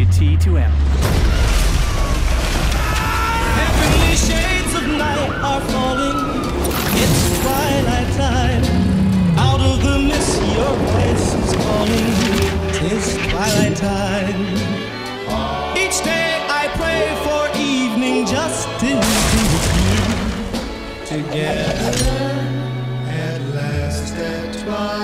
T to M. Heavenly shades of night are falling. It's twilight time. Out of the mist, your voice is calling. It's twilight time. Each day I pray for evening just to be with you together. At last at twilight.